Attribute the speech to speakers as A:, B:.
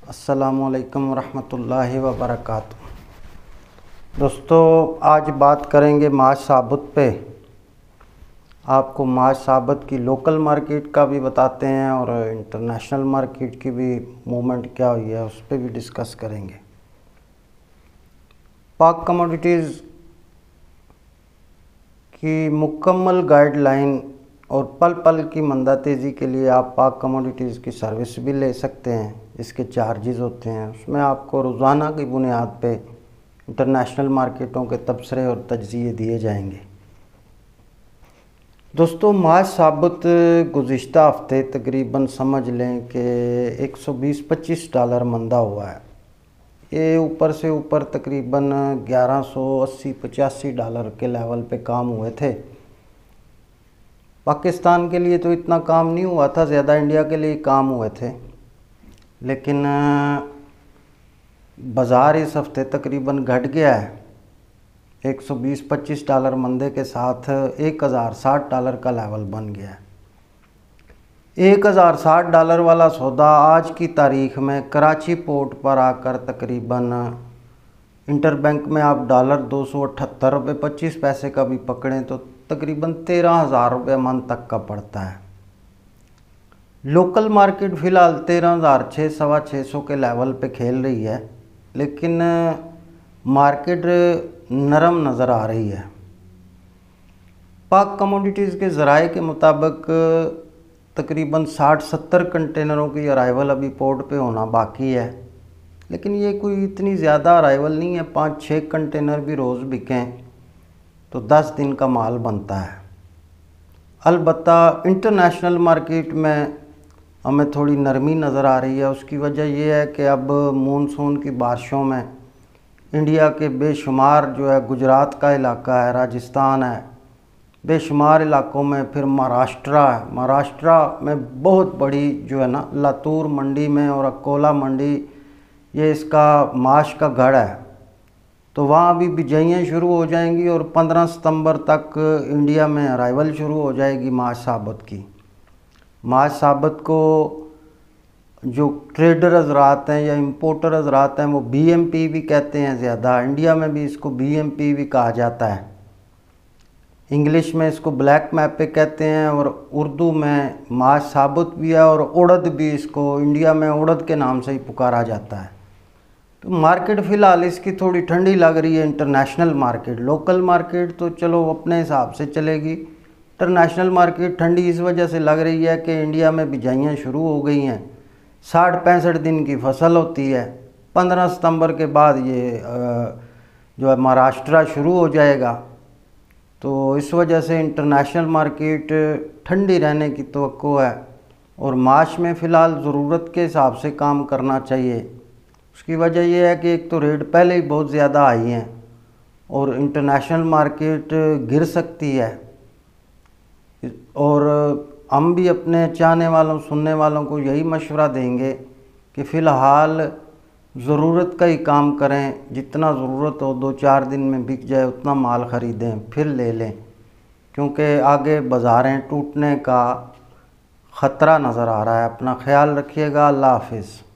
A: अस्सलामुअलैकुम रहमतुल्लाहि व बरकातुहू। दोस्तों, आज बात करेंगे माश साबुत पे। आपको माश साबुत की लोकल मार्केट का भी बताते हैं और इंटरनेशनल मार्केट की भी मूवमेंट क्या हुई है उस पर भी डिस्कस करेंगे। पाक कमोडिटीज़ की मुकम्मल गाइडलाइन और पल पल की मंदा तेज़ी के लिए आप पाक कमोडिटीज़ की सर्विस भी ले सकते हैं। इसके चार्जेस होते हैं, उसमें आपको रोज़ाना की बुनियाद पे इंटरनेशनल मार्केटों के तबसरे और तजज़िये दिए जाएंगे। दोस्तों, माश साबुत गुज़िश्ता हफ्ते तकरीबन समझ लें कि 120-25 डॉलर मंदा हुआ है। ये ऊपर से ऊपर तकरीबन 1180-85 डॉलर के लेवल पे काम हुए थे। पाकिस्तान के लिए तो इतना काम नहीं हुआ था, ज़्यादा इंडिया के लिए काम हुए थे, लेकिन बाज़ार इस हफ्ते तकरीबन घट गया है। 120-25 डॉलर मंदे के साथ 1060 डॉलर का लेवल बन गया है। 1060 डॉलर वाला सौदा आज की तारीख़ में कराची पोर्ट पर आकर तकरीबन इंटरबैंक में आप $278.25 का भी पकड़ें तो तकरीबन 13,000 रुपये मन तक का पड़ता है। लोकल मार्केट फ़िलहाल 13,600 सवा 600 के लेवल पे खेल रही है, लेकिन मार्केट नरम नज़र आ रही है। पाक कमोडिटीज़ के ज़राए के मुताबिक तकरीबन 60-70 कंटेनरों की अराइवल अभी पोर्ट पे होना बाकी है, लेकिन ये कोई इतनी ज़्यादा अराइवल नहीं है। 5-6 कंटेनर भी रोज़ बिकें तो 10 दिन का माल बनता है। अलबत्ता इंटरनेशनल मार्केट में हमें थोड़ी नरमी नज़र आ रही है। उसकी वजह यह है कि अब मानसून की बारिशों में इंडिया के बेशुमार जो है गुजरात का इलाका है, राजस्थान है, बेशुमार इलाकों में फिर महाराष्ट्र है। महाराष्ट्र में बहुत बड़ी जो है ना लातूर मंडी में और अकोला मंडी, ये इसका माश का गढ़ है, तो वहाँ भी बिजाइयाँ शुरू हो जाएंगी और 15 सितंबर तक इंडिया में अराइवल शुरू हो जाएगी माश साबुत की। माश साबुत को जो ट्रेडर हज़रात हैं या इंपोर्टर हज़रात हैं वो BMP भी कहते हैं। ज़्यादा इंडिया में भी इसको BMP भी कहा जाता है। इंग्लिश में इसको ब्लैक मैपे कहते हैं और उर्दू में माश साबुत भी है और उड़द भी, इसको इंडिया में उड़द के नाम से ही पुकारा जाता है। तो मार्केट फ़िलहाल इसकी थोड़ी ठंडी लग रही है। इंटरनेशनल मार्केट, लोकल मार्केट तो चलो अपने हिसाब से चलेगी। इंटरनेशनल मार्केट ठंडी इस वजह से लग रही है कि इंडिया में बिजाइयाँ शुरू हो गई हैं। 60-65 दिन की फसल होती है। 15 सितंबर के बाद ये जो है महाराष्ट्र शुरू हो जाएगा, तो इस वजह से इंटरनेशनल मार्केट ठंडी रहने की तवक्को है और माश में फ़िलहाल ज़रूरत के हिसाब से काम करना चाहिए। उसकी वजह यह है कि एक तो रेट पहले ही बहुत ज़्यादा आई हैं और इंटरनेशनल मार्केट गिर सकती है, और हम भी अपने चाहने वालों सुनने वालों को यही मशवरा देंगे कि फ़िलहाल ज़रूरत का ही काम करें। जितना ज़रूरत हो 2-4 दिन में बिक जाए उतना माल ख़रीदें फिर ले लें, क्योंकि आगे बाज़ारें टूटने का ख़तरा नज़र आ रहा है। अपना ख्याल रखिएगा। अल्लाह हाफ़िज़।